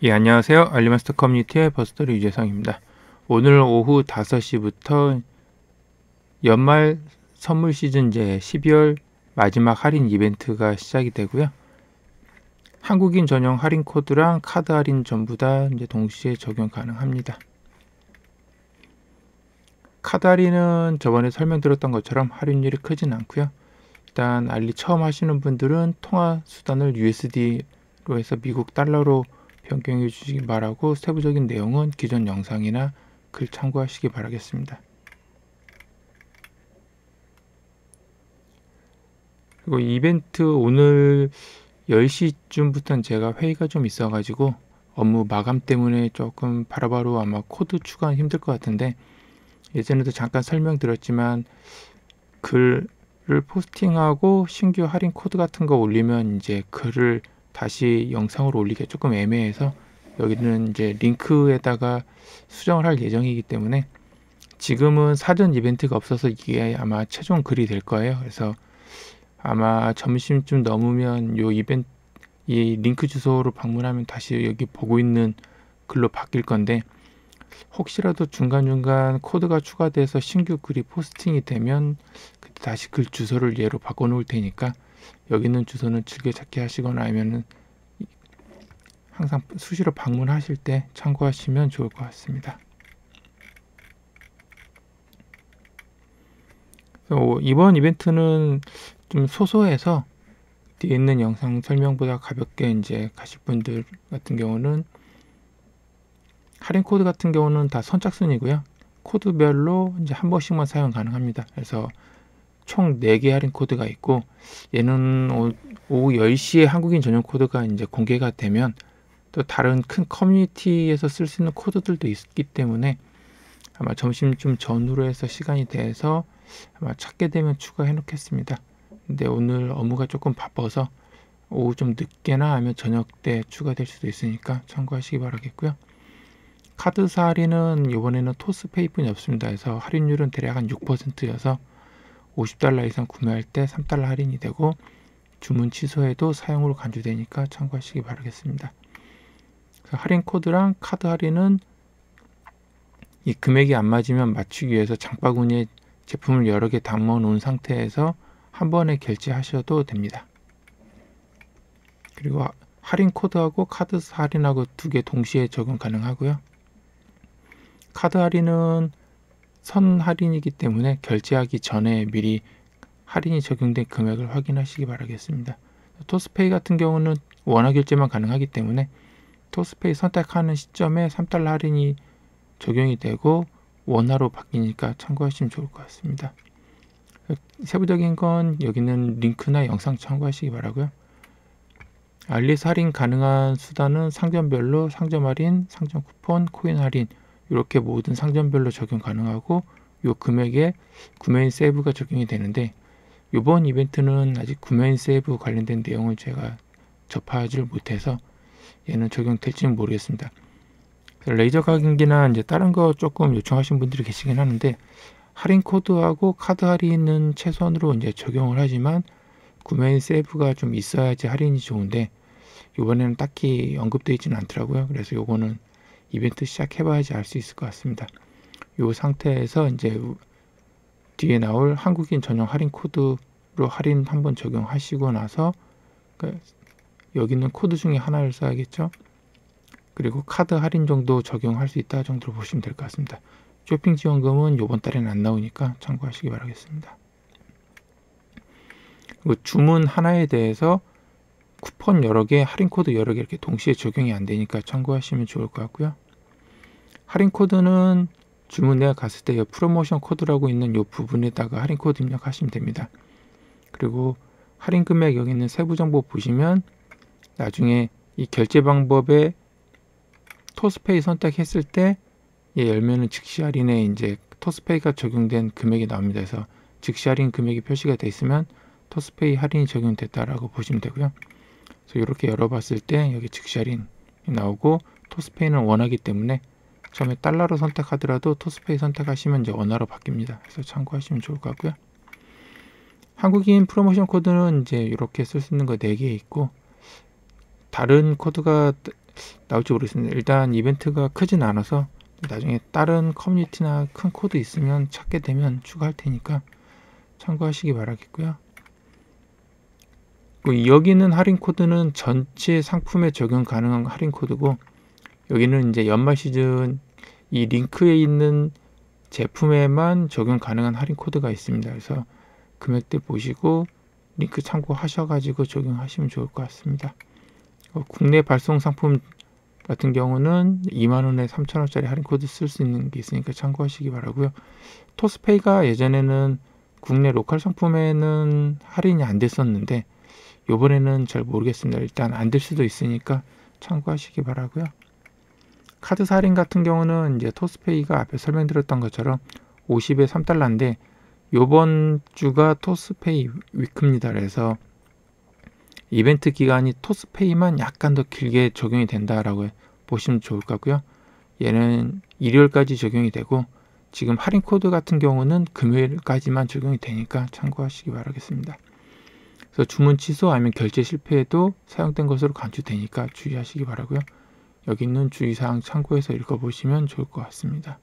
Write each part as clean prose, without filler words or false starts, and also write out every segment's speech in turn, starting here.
예, 안녕하세요. 알리마스터 커뮤니티의 버스터리 유재성입니다. 오늘 오후 5시부터 연말 선물 시즌 이제 12월 마지막 할인 이벤트가 시작이 되고요. 한국인 전용 할인 코드랑 카드 할인 전부 다 이제 동시에 적용 가능합니다. 카드 할인은 저번에 설명드렸던 것처럼 할인율이 크진 않고요. 일단 알리 처음 하시는 분들은 통화 수단을 USD로 해서 미국 달러로 변경해 주시기 바라고, 세부적인 내용은 기존 영상이나 글 참고하시기 바라겠습니다. 그리고 이벤트 오늘 10시쯤부터는 제가 회의가 좀 있어가지고 업무 마감 때문에 조금 바로바로 아마 코드 추가는 힘들 것 같은데, 예전에도 잠깐 설명드렸지만 글을 포스팅하고 신규 할인 코드 같은 거 올리면 이제 글을 다시 영상으로 올리기가 조금 애매해서 여기는 이제 링크에다가 수정을 할 예정이기 때문에, 지금은 사전 이벤트가 없어서 이게 아마 최종 글이 될 거예요. 그래서 아마 점심쯤 넘으면 이 링크 주소로 방문하면 다시 여기 보고 있는 글로 바뀔 건데, 혹시라도 중간중간 코드가 추가돼서 신규 글이 포스팅이 되면 그때 다시 글 주소를 얘로 바꿔 놓을 테니까 여기 있는 주소는 즐겨찾기 하시거나 아니면은 항상 수시로 방문하실 때 참고하시면 좋을 것 같습니다. 이번 이벤트는 좀 소소해서 뒤에 있는 영상 설명보다 가볍게 이제 가실 분들 같은 경우는, 할인 코드 같은 경우는 다 선착순이고요. 코드별로 이제 한 번씩만 사용 가능합니다. 그래서 총 4개 할인 코드가 있고, 얘는 오후 10시에 한국인 전용 코드가 이제 공개가 되면 또 다른 큰 커뮤니티에서 쓸 수 있는 코드들도 있기 때문에 아마 점심쯤 전후로 해서 시간이 돼서 아마 찾게 되면 추가해 놓겠습니다. 근데 오늘 업무가 조금 바빠서 오후 좀 늦게나 아니면 저녁 때 추가될 수도 있으니까 참고하시기 바라겠고요. 카드사 할인은 이번에는 토스페이뿐이 없습니다. 그래서 할인율은 대략 한 6%여서 $50 이상 구매할 때 $3 할인이 되고, 주문 취소에도 사용으로 간주되니까 참고하시기 바라겠습니다. 할인 코드랑 카드 할인은 이 금액이 안 맞으면 맞추기 위해서 장바구니에 제품을 여러 개 담아 놓은 상태에서 한 번에 결제하셔도 됩니다. 그리고 할인 코드하고 카드 할인하고 두 개 동시에 적용 가능하고요. 카드 할인은 선 할인이기 때문에 결제하기 전에 미리 할인이 적용된 금액을 확인하시기 바라겠습니다. 토스페이 같은 경우는 원화 결제만 가능하기 때문에 토스페이 선택하는 시점에 $3 할인이 적용이 되고 원화로 바뀌니까 참고하시면 좋을 것 같습니다. 세부적인 건 여기는 링크나 영상 참고하시기 바라고요. 알리에서 할인 가능한 수단은 상점별로 상점 할인, 상점 쿠폰, 코인 할인, 이렇게 모든 상점별로 적용 가능하고, 이 금액에 구매인 세이브가 적용이 되는데, 이번 이벤트는 아직 구매인 세이브 관련된 내용을 제가 접하지를 못해서 얘는 적용될지는 모르겠습니다. 레이저 각인기나 이제 다른 거 조금 요청하신 분들이 계시긴 하는데, 할인 코드하고 카드 할인은 최선으로 이제 적용을 하지만 구매인 세이브가 좀 있어야지 할인이 좋은데, 이번에는 딱히 언급되어 있지는 않더라고요. 그래서 요거는 이벤트 시작해봐야지 알 수 있을 것 같습니다. 이 상태에서 이제 뒤에 나올 한국인 전용 할인 코드로 할인 한번 적용하시고 나서 여기 있는 코드 중에 하나를 써야겠죠. 그리고 카드 할인 정도 적용할 수 있다 정도로 보시면 될 것 같습니다. 쇼핑 지원금은 이번 달에는 안 나오니까 참고하시기 바라겠습니다. 그리고 주문 하나에 대해서 쿠폰 여러 개, 할인 코드 여러 개 이렇게 동시에 적용이 안 되니까 참고하시면 좋을 것 같고요. 할인 코드는 주문 내가 갔을 때 프로모션 코드라고 있는 이 부분에다가 할인 코드 입력하시면 됩니다. 그리고 할인 금액 여기 있는 세부 정보 보시면 나중에 이 결제 방법에 토스페이 선택했을 때 열면은 즉시 할인에 이제 토스페이가 적용된 금액이 나옵니다. 그래서 즉시 할인 금액이 표시가 되어 있으면 토스페이 할인이 적용됐다라고 보시면 되고요. 그래서 이렇게 열어봤을 때 여기 즉시 할인이 나오고, 토스페이는 원화기 때문에 처음에 달러로 선택하더라도 토스페이 선택하시면 이제 원화로 바뀝니다. 그래서 참고하시면 좋을 것 같고요. 한국인 프로모션 코드는 이제 이렇게 쓸 수 있는 거 4개 있고, 다른 코드가 나올지 모르겠습니다. 일단 이벤트가 크진 않아서 나중에 다른 커뮤니티나 큰 코드 있으면 찾게 되면 추가할 테니까 참고하시기 바라겠고요. 여기 있는 할인 코드는 전체 상품에 적용 가능한 할인 코드고, 여기는 이제 연말 시즌 이 링크에 있는 제품에만 적용 가능한 할인 코드가 있습니다. 그래서 금액대 보시고 링크 참고하셔가지고 적용하시면 좋을 것 같습니다. 국내 발송 상품 같은 경우는 2만원에 3,000원짜리 할인 코드 쓸 수 있는 게 있으니까 참고하시기 바라고요. 토스페이가 예전에는 국내 로컬 상품에는 할인이 안 됐었는데 요번에는 잘 모르겠습니다. 일단 안 될 수도 있으니까 참고하시기 바라고요. 카드사 할인 같은 경우는 이제 토스페이가 앞에 설명드렸던 것처럼 50에 3달러인데 요번 주가 토스페이 위크입니다. 그래서 이벤트 기간이 토스페이만 약간 더 길게 적용이 된다라고 보시면 좋을 것 같고요. 얘는 일요일까지 적용이 되고, 지금 할인 코드 같은 경우는 금요일까지만 적용이 되니까 참고하시기 바라겠습니다. 그래서 주문 취소 아니면 결제 실패에도 사용된 것으로 간주되니까 주의하시기 바라고요. 여기 있는 주의사항 참고해서 읽어보시면 좋을 것 같습니다.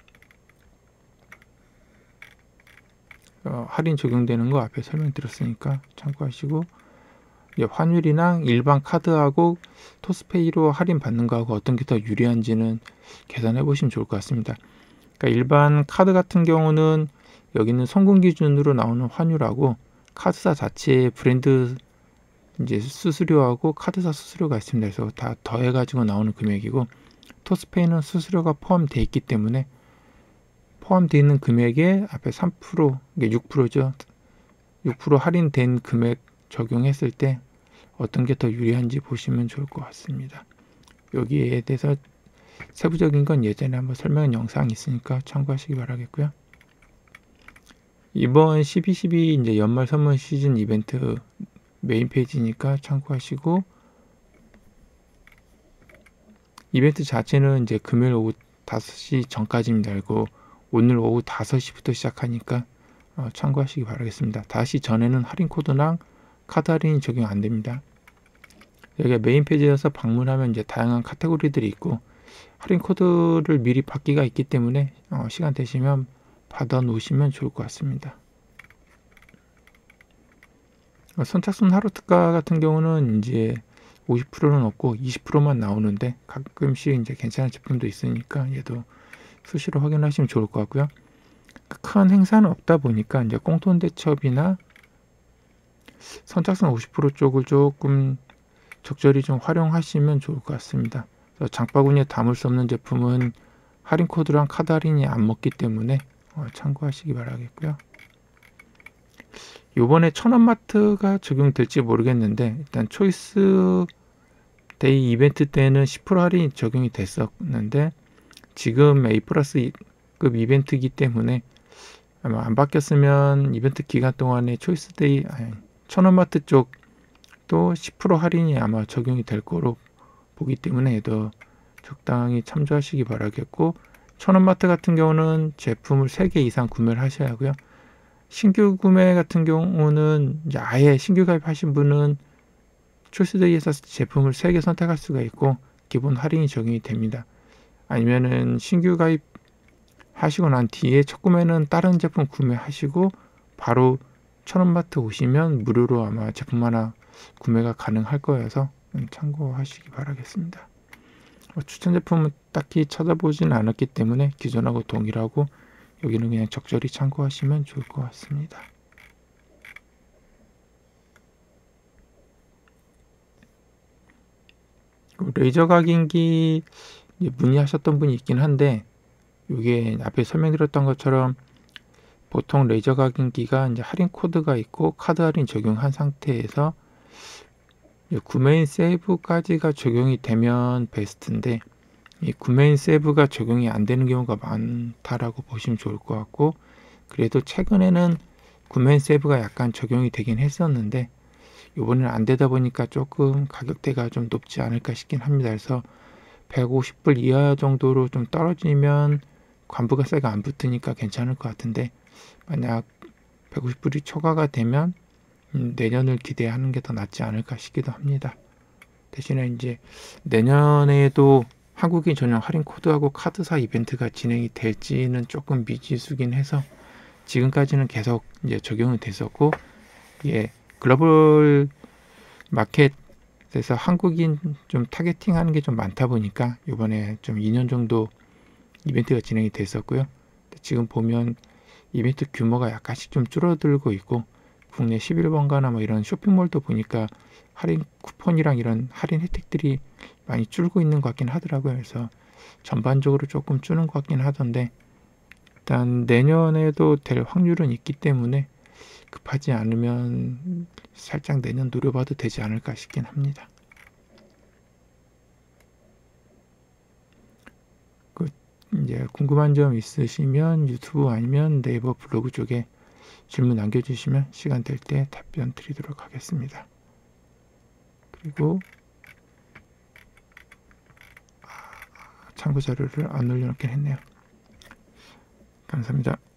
할인 적용되는 거 앞에 설명드렸으니까 참고하시고, 환율이랑 일반 카드하고 토스페이로 할인 받는 거하고 어떤 게 더 유리한지는 계산해 보시면 좋을 것 같습니다. 그러니까 일반 카드 같은 경우는 여기는 송금 기준으로 나오는 환율하고 카드사 자체의 브랜드 이제 수수료하고 카드사 수수료가 있습니다. 그래서 다 더해 가지고 나오는 금액이고, 토스페이는 수수료가 포함되어 있기 때문에 포함되어 있는 금액에 앞에 3% 이게 6%죠. 6% 할인된 금액 적용했을 때 어떤 게 더 유리한지 보시면 좋을 것 같습니다. 여기에 대해서 세부적인 건 예전에 한번 설명 영상이 있으니까 참고하시기 바라겠고요. 이번 12.12 이제 연말 선물 시즌 이벤트 메인 페이지니까 참고하시고, 이벤트 자체는 이제 금요일 오후 5시 전까지입니다. 그리고 오늘 오후 5시부터 시작하니까 참고하시기 바라겠습니다. 5시 전에는 할인 코드랑 카드 할인이 적용 안 됩니다. 여기가 메인 페이지에서 방문하면 이제 다양한 카테고리들이 있고 할인 코드를 미리 받기가 있기 때문에 시간 되시면 받아 놓으시면 좋을 것 같습니다. 선착순 하루 특가 같은 경우는 이제 50%는 없고 20%만 나오는데 가끔씩 이제 괜찮은 제품도 있으니까 얘도 수시로 확인하시면 좋을 것 같고요. 큰 행사는 없다 보니까 이제 꽁돈 대첩이나 선착순 50% 쪽을 조금 적절히 좀 활용하시면 좋을 것 같습니다. 장바구니에 담을 수 없는 제품은 할인 코드랑 카드 할인이 안 먹기 때문에 참고하시기 바라겠고요. 요번에 천원마트가 적용될지 모르겠는데 일단 초이스 데이 이벤트 때는 10% 할인이 적용이 됐었는데 지금 A+급 이벤트이기 때문에 아마 안 바뀌었으면 이벤트 기간 동안에 초이스 데이 천원마트 쪽도 10% 할인이 아마 적용이 될 거로 보기 때문에 얘도 적당히 참조하시기 바라겠고, 천원마트 같은 경우는 제품을 3개 이상 구매를 하셔야 하고요. 신규 구매 같은 경우는 이제 아예 신규 가입하신 분은 초이스데이에서 제품을 3개 선택할 수가 있고 기본 할인이 적용이 됩니다. 아니면은 신규 가입 하시고 난 뒤에 첫 구매는 다른 제품 구매하시고 바로 천원마트 오시면 무료로 아마 제품 하나 구매가 가능할 거여서 참고하시기 바라겠습니다. 추천 제품은 딱히 찾아보진 않았기 때문에 기존하고 동일하고 여기는 그냥 적절히 참고하시면 좋을 것 같습니다. 레이저 각인기 문의하셨던 분이 있긴 한데, 이게 앞에 설명드렸던 것처럼 보통 레이저 각인기가 이제 할인 코드가 있고 카드 할인 적용한 상태에서 구매인 세이브까지가 적용이 되면 베스트인데 이 구매인 세이브가 적용이 안 되는 경우가 많다라고 보시면 좋을 것 같고, 그래도 최근에는 구매인 세이브가 약간 적용이 되긴 했었는데 이번에는 안 되다 보니까 조금 가격대가 좀 높지 않을까 싶긴 합니다. 그래서 150불 이하 정도로 좀 떨어지면 관부가세가 안 붙으니까 괜찮을 것 같은데, 만약 150불이 초과가 되면 내년을 기대하는 게 더 낫지 않을까 싶기도 합니다. 대신에 이제 내년에도 한국인 전용 할인 코드하고 카드사 이벤트가 진행이 될지는 조금 미지수긴 해서 지금까지는 계속 이제 적용이 됐었고, 예, 글로벌 마켓에서 한국인 좀 타겟팅하는 게 좀 많다 보니까 이번에 좀 2년 정도 이벤트가 진행이 됐었고요. 지금 보면 이벤트 규모가 약간씩 좀 줄어들고 있고, 국내 11번가나 뭐 이런 쇼핑몰도 보니까 할인 쿠폰이랑 이런 할인 혜택들이 많이 줄고 있는 것 같긴 하더라고요. 그래서 전반적으로 조금 주는 것 같긴 하던데, 일단 내년에도 될 확률은 있기 때문에 급하지 않으면 살짝 내년 노려봐도 되지 않을까 싶긴 합니다. 이제 궁금한 점 있으시면 유튜브 아니면 네이버 블로그 쪽에 질문 남겨주시면 시간 될 때 답변 드리도록 하겠습니다. 그리고 참고 자료를 안 올려놓긴 했네요. 감사합니다.